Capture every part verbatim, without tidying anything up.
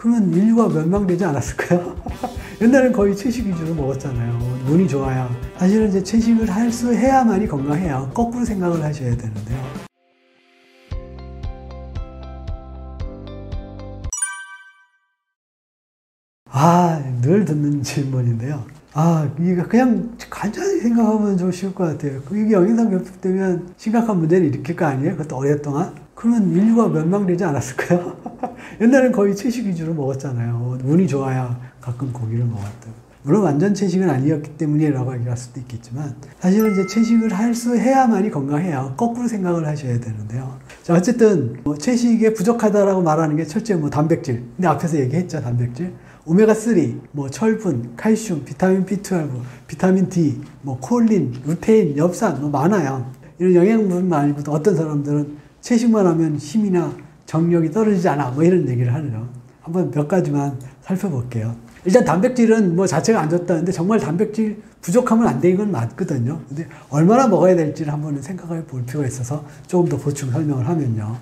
그러면 인류가 멸망되지 않았을까요? 옛날엔 거의 채식 위주로 먹었잖아요. 눈이 좋아야. 사실은 이제 채식을 할 수 해야만이 건강해요. 거꾸로 생각을 하셔야 되는데요. 아, 늘 듣는 질문인데요. 아, 이거 그냥 간단히 생각하면 좀 쉬울 것 같아요. 이게 영양상 결핍되면 심각한 문제를 일으킬 거 아니에요? 그것도 오랫동안? 그러면 인류가 멸망되지 않았을까요? 옛날엔 거의 채식 위주로 먹었잖아요. 운이 좋아야 가끔 고기를 먹었다고. 물론 완전 채식은 아니었기 때문이라고 얘기할 수도 있겠지만, 사실은 이제 채식을 할 수 해야만이 건강해요. 거꾸로 생각을 하셔야 되는데요. 자, 어쨌든 뭐 채식에 부족하다라고 말하는 게 첫째 뭐 단백질. 근데 앞에서 얘기했죠, 단백질. 오메가 쓰리, 뭐 철분, 칼슘, 비타민 비 십이, 비타민 D, 뭐 콜린, 루테인, 엽산 뭐 많아요. 이런 영양분 말고도 어떤 사람들은 채식만 하면 힘이나 정력이 떨어지지 않아 뭐 이런 얘기를 하네요. 한번 몇 가지만 살펴볼게요. 일단 단백질은 뭐 자체가 안 좋다는데 정말 단백질 부족하면 안 되는 건 맞거든요. 근데 얼마나 먹어야 될지를 한번 생각해 볼 필요가 있어서 조금 더 보충 설명을 하면요.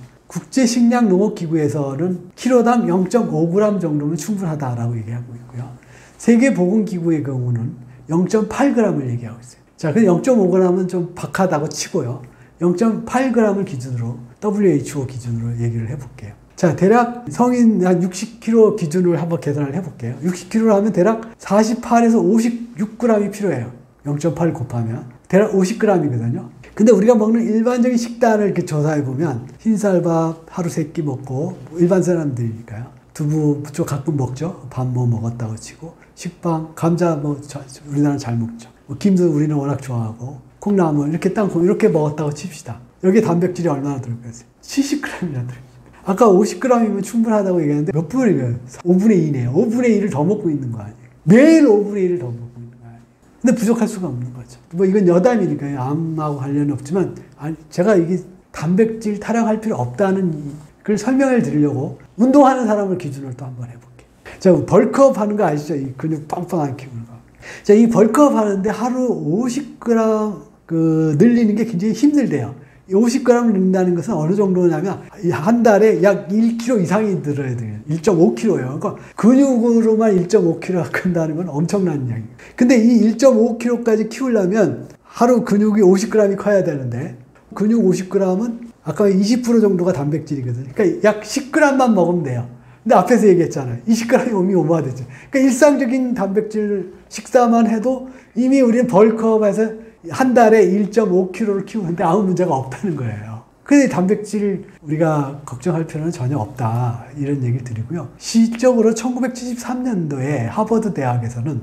국제식량농업기구에서는 키로당 영 점 오 그램 정도면 충분하다라고 얘기하고 있고요. 세계보건기구의 경우는 영 점 팔 그램을 얘기하고 있어요. 자, 근데 영 점 오 그램은 좀 박하다고 치고요. 영 점 팔 그램을 기준으로 더블유 에이치 오 기준으로 얘기를 해볼게요. 자, 대략 성인 한 육십 킬로그램 기준으로 한번 계산을 해볼게요. 육십 킬로그램 하면 대략 사십팔에서 오십육 그램이 필요해요. 영 점 팔 곱하면 대략 오십 그램이거든요. 근데 우리가 먹는 일반적인 식단을 이렇게 조사해보면 흰쌀밥 하루 세 끼 먹고 일반 사람들이니까요. 두부 좀 가끔 먹죠. 밥 뭐 먹었다고 치고 식빵, 감자 뭐 우리나라는 잘 먹죠. 뭐 김도 우리는 워낙 좋아하고 콩나물 이렇게 땅콩 이렇게 먹었다고 칩시다. 여기에 단백질이 얼마나 들어가요? 칠십 그램이나 들어가요. 아까 오십 그램이면 충분하다고 얘기했는데 몇 분의 오분의 이네요. 오분의 일을 더 먹고 있는 거 아니에요. 매일 오분의 일을 더 먹고 있는 거 아니에요. 근데 부족할 수가 없는 거죠. 뭐 이건 여담이니까요. 암하고 관련은 없지만 제가 이게 단백질 타령할 필요 없다는 걸 설명을 드리려고 운동하는 사람을 기준으로 또 한번 해볼게요. 자, 벌크업 하는 거 아시죠? 이 근육 빵빵한 키우는 거. 자, 이 벌크업 하는데 하루 오십 그램 그 늘리는 게 굉장히 힘들대요. 오십 그램을 넣는다는 것은 어느 정도냐면 한 달에 약 일 킬로그램 이상이 들어야 돼요. 일 점 오 킬로그램예요. 그러니까 근육으로만 일 점 오 킬로그램 큰다는 건 엄청난 이야기예요. 근데 이 일 점 오 킬로그램까지 키우려면 하루 근육이 오십 그램이 커야 되는데 근육 오십 그램은 아까 이십 퍼센트 정도가 단백질이거든요. 그러니까 약 십 그램만 먹으면 돼요. 근데 앞에서 얘기했잖아요. 이십 그램이 이미 오버되죠. 그러니까 일상적인 단백질 식사만 해도 이미 우리는 벌크업해서 한 달에 일 점 오 킬로그램를 키우는데 아무 문제가 없다는 거예요. 근데 단백질 우리가 걱정할 필요는 전혀 없다. 이런 얘기를 드리고요. 실적으로 천구백칠십삼 년도에 하버드 대학에서는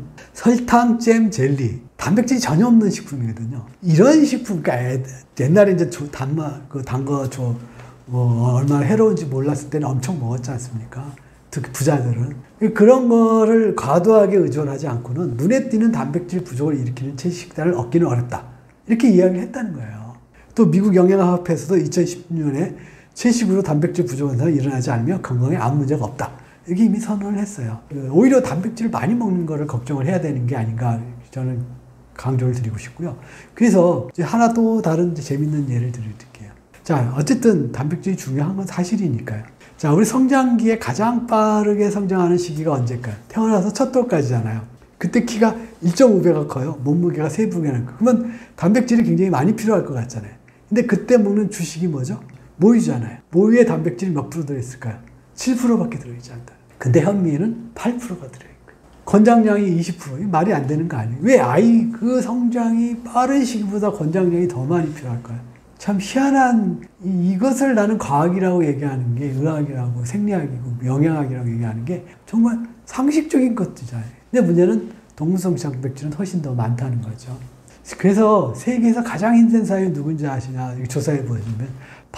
설탕잼 젤리, 단백질이 전혀 없는 식품이거든요. 이런 식품, 그러니까 옛날에 이제 단마, 그 단 거 줘, 뭐 얼마나 해로운지 몰랐을 때는 엄청 먹었지 않습니까? 특히 부자들은. 그런 거를 과도하게 의존하지 않고는 눈에 띄는 단백질 부족을 일으키는 채식 식단을 얻기는 어렵다. 이렇게 이야기를 했다는 거예요. 또 미국 영양학회에서도 이천십 년에 채식으로 단백질 부족 현상이 일어나지 않으면 건강에 아무 문제가 없다. 이렇게 이미 선언을 했어요. 오히려 단백질을 많이 먹는 거를 걱정을 해야 되는 게 아닌가 저는 강조를 드리고 싶고요. 그래서 이제 하나 또 다른 재밌는 예를 드릴게요. 자, 어쨌든 단백질이 중요한 건 사실이니까요. 자, 우리 성장기에 가장 빠르게 성장하는 시기가 언제일까요? 태어나서 첫 돌까지잖아요. 그때 키가 일 점 오 배가 커요. 몸무게가 세 배나 커요. 그러면 단백질이 굉장히 많이 필요할 것 같잖아요. 근데 그때 먹는 주식이 뭐죠? 모유잖아요. 모유에 단백질이 몇 프로 들어있을까요? 칠 퍼센트밖에 들어있지 않다. 근데 현미에는 팔 퍼센트가 들어있고 권장량이 이십 퍼센트. 말이 안 되는 거 아니에요? 왜 아이 그 성장이 빠른 시기보다 권장량이 더 많이 필요할까요? 참 희한한, 이것을 나는 과학이라고 얘기하는 게 의학이라고 생리학이고 영양학이라고 얘기하는 게 정말 상식적인 것들이잖아요. 근데 문제는 동물성 단백질은 훨씬 더 많다는 거죠. 그래서 세계에서 가장 힘든 사람이 누군지 아시냐? 조사해 보시면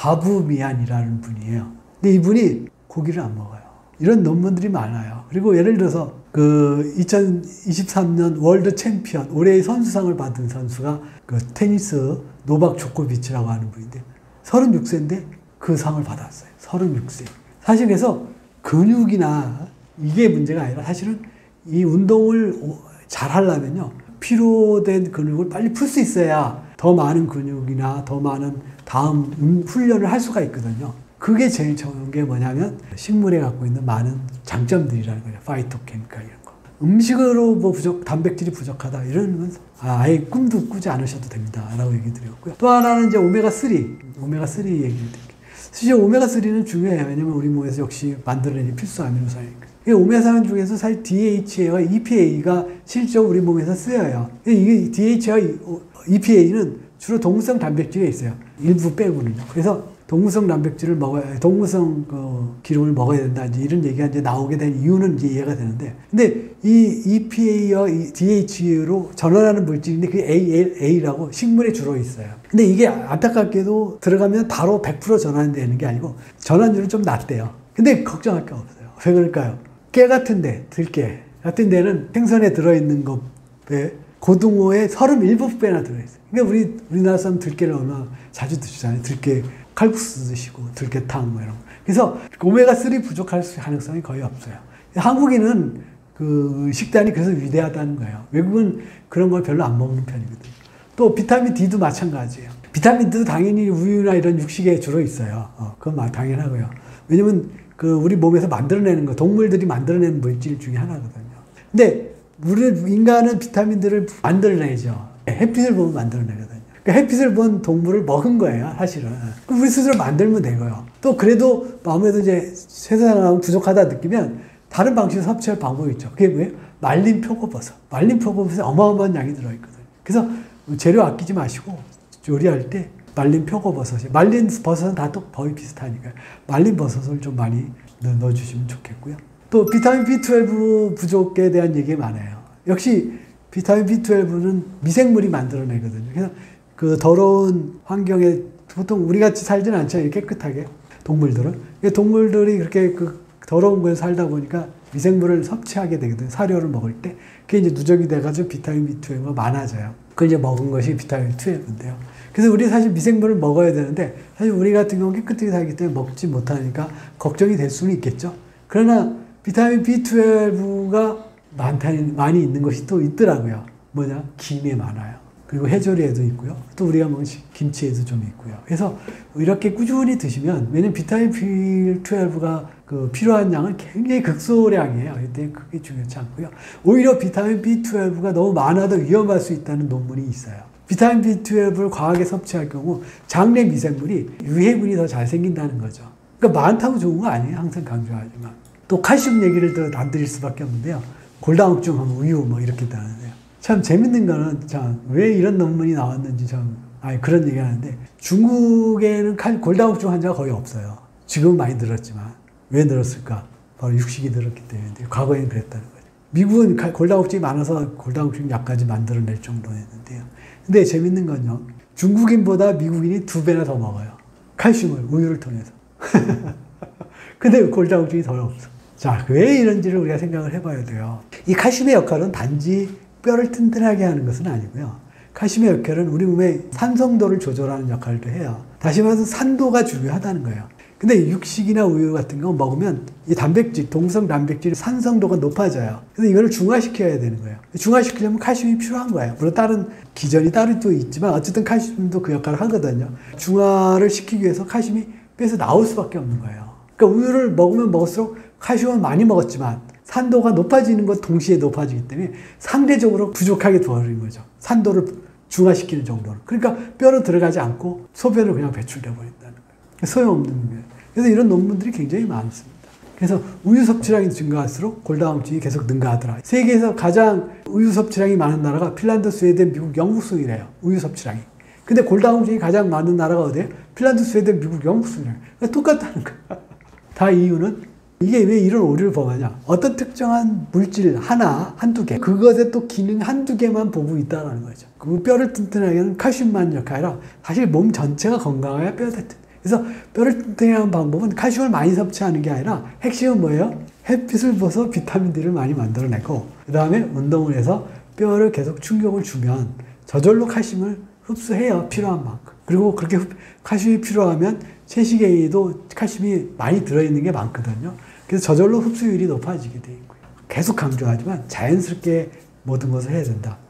바부미안이라는 분이에요. 근데 이분이 고기를 안 먹어요. 이런 논문들이 많아요. 그리고 예를 들어서 그 이천이십삼 년 월드 챔피언, 올해의 선수상을 받은 선수가 그 테니스 노박 조코비치라고 하는 분인데 서른육 세인데 그 상을 받았어요. 서른육 세. 사실 그래서 근육이나 이게 문제가 아니라 사실은 이 운동을 잘 하려면요. 피로된 근육을 빨리 풀 수 있어야 더 많은 근육이나 더 많은 다음 훈련을 할 수가 있거든요. 그게 제일 좋은 게 뭐냐면 식물에 갖고 있는 많은 장점들이라는 거죠. 파이토케미칼 이런 거. 음식으로 뭐 부족, 단백질이 부족하다 이러면 아, 아예 꿈도 꾸지 않으셔도 됩니다. 라고 얘기 드렸고요. 또 하나는 이제 오메가삼. 오메가삼 얘기를 드릴게요. 사실 오메가삼은 중요해요. 왜냐면 우리 몸에서 역시 만들어내는 필수 아미노산이니까. 오메가삼 중에서 사실 디에이치에이와 이피에이가 실제로 우리 몸에서 쓰여요. 이게 디에이치에이와 이피에이는 주로 동물성 단백질에 있어요. 일부 빼고는요. 그래서 동물성 단백질을 먹어야, 동물성 그 기름을 먹어야 된다. 이제 이런 얘기가 이제 나오게 된 이유는 이제 이해가 되는데. 근데 이 이피에이와 디에이치에이로 전환하는 물질인데 그게 에이엘에이라고 식물에 주로 있어요. 근데 이게 안타깝게도 들어가면 바로 백 퍼센트 전환되는 게 아니고 전환율은 좀 낮대요. 근데 걱정할 게 없어요. 왜 그럴까요? 깨 같은 데, 들깨 같은 데는 생선에 들어있는 것에 고등어의 삼십칠 배나 들어있어요. 그러니까 우리, 우리나라 사람 들깨를 얼마나 자주 드시잖아요. 들깨 칼국수 드시고, 들깨탕 뭐 이런 거. 그래서 오메가삼 부족할 가능성이 거의 없어요. 한국인은 그 식단이 그래서 위대하다는 거예요. 외국은 그런 걸 별로 안 먹는 편이거든요. 또 비타민 D도 마찬가지예요. 비타민 D도 당연히 우유나 이런 육식에 주로 있어요. 어, 그건 당연하고요. 왜냐면 그 우리 몸에서 만들어내는 거, 동물들이 만들어내는 물질 중에 하나거든요. 근데 우리 인간은 비타민들을 만들어내죠. 햇빛을 보면 만들어내거든요. 그러니까 햇빛을 본 동물을 먹은 거예요, 사실은. 그럼 우리 스스로 만들면 되고요. 또 그래도 마음에도 이제 세상은 부족하다 느끼면 다른 방식으로 섭취할 방법이 있죠. 그게 뭐예요? 말린 표고버섯. 말린 표고버섯에 어마어마한 양이 들어있거든요. 그래서 재료 아끼지 마시고 요리할 때 말린 표고버섯이, 말린 버섯은 다 또 거의 비슷하니까 말린 버섯을 좀 많이 넣어주시면 좋겠고요. 또 비타민 비 십이 부족에 대한 얘기가 많아요. 역시 비타민 비 십이는 미생물이 만들어내거든요. 그래서 그 더러운 환경에 보통 우리 같이 살지는 않잖아요. 깨끗하게 동물들은. 동물들이 그렇게 그 더러운 곳에 살다 보니까 미생물을 섭취하게 되거든요. 사료를 먹을 때. 그게 이제 누적이 돼가지고 비타민 비 십이가 많아져요. 그걸 이제 먹은 것이 비타민 십이인데요. 그래서 우리 사실 미생물을 먹어야 되는데 사실 우리 같은 경우는 깨끗하게 살기 때문에 먹지 못하니까 걱정이 될 수는 있겠죠. 그러나 비타민 비 십이가 많다, 많이 있는 것이 또 있더라고요. 뭐냐? 김에 많아요. 그리고 해조류에도 있고요. 또 우리가 먹는 김치에도 좀 있고요. 그래서 이렇게 꾸준히 드시면, 왜냐면 비타민 비 십이가 그 필요한 양은 굉장히 극소량이에요. 이때 그게 중요치 않고요. 오히려 비타민 비 십이가 너무 많아도 위험할 수 있다는 논문이 있어요. 비타민 비 십이를 과하게 섭취할 경우 장내 미생물이 유해군이 더 잘 생긴다는 거죠. 그러니까 많다고 좋은 거 아니에요. 항상 강조하지만. 또 칼슘 얘기를 더 안 드릴 수밖에 없는데요. 골다공증하면 우유 뭐 이렇게 나오는데요. 참 재밌는 거는 참 왜 이런 논문이 나왔는지 참 아니 그런 얘기 하는데 중국에는 칼, 골다공증 환자가 거의 없어요. 지금은 많이 늘었지만 왜 늘었을까? 바로 육식이 늘었기 때문에 과거에는 그랬다는 거죠. 미국은 칼, 골다공증이 많아서 골다공증 약까지 만들어낼 정도였는데요. 근데 재밌는 건요. 중국인보다 미국인이 두 배나 더 먹어요. 칼슘을 우유를 통해서. 근데 골다공증이 더 없어. 자, 왜 이런지를 우리가 생각을 해봐야 돼요. 이 칼슘의 역할은 단지 뼈를 튼튼하게 하는 것은 아니고요. 칼슘의 역할은 우리 몸의 산성도를 조절하는 역할도 해요. 다시 말해서 산도가 중요하다는 거예요. 근데 육식이나 우유 같은 거 먹으면 이 단백질, 동성 단백질의 산성도가 높아져요. 그래서 이거를 중화시켜야 되는 거예요. 중화시키려면 칼슘이 필요한 거예요. 물론 다른 기전이 따로 또 있지만 어쨌든 칼슘도 그 역할을 하거든요. 중화를 시키기 위해서 칼슘이 뼈에서 나올 수밖에 없는 거예요. 그러니까 우유를 먹으면 먹을수록 칼슘은 많이 먹었지만 산도가 높아지는 것 동시에 높아지기 때문에 상대적으로 부족하게 되어버린 거죠. 산도를 중화시키는 정도로. 그러니까 뼈로 들어가지 않고 소변으로 그냥 배출돼 버린다는 거예요. 소용없는 거예요. 그래서 이런 논문들이 굉장히 많습니다. 그래서 우유 섭취량이 증가할수록 골다공증이 계속 능가하더라. 세계에서 가장 우유 섭취량이 많은 나라가 핀란드, 스웨덴, 미국, 영국 순이래요. 우유 섭취량이. 근데 골다공증이 가장 많은 나라가 어디예요? 핀란드, 스웨덴, 미국, 영국 순이래요. 그러니까 똑같다는 거예요. 다 이유는 이게 왜 이런 오류를 범하냐? 어떤 특정한 물질 하나, 한두 개, 그것에 또 기능 한두 개만 보고 있다는 거죠. 그 뼈를 튼튼하게 하는 칼슘만 역할이 아니라 사실 몸 전체가 건강해야 뼈가 튼튼. 그래서 뼈를 튼튼하게 하는 방법은 칼슘을 많이 섭취하는 게 아니라 핵심은 뭐예요? 햇빛을 봐서 비타민 D를 많이 만들어내고 그 다음에 운동을 해서 뼈를 계속 충격을 주면 저절로 칼슘을 흡수해요. 필요한 만큼. 그리고 그렇게 칼슘이 필요하면 채식에도 칼슘이 많이 들어있는 게 많거든요. 그래서 저절로 흡수율이 높아지게 돼 있고요. 계속 강조하지만 자연스럽게 모든 것을 해야 된다.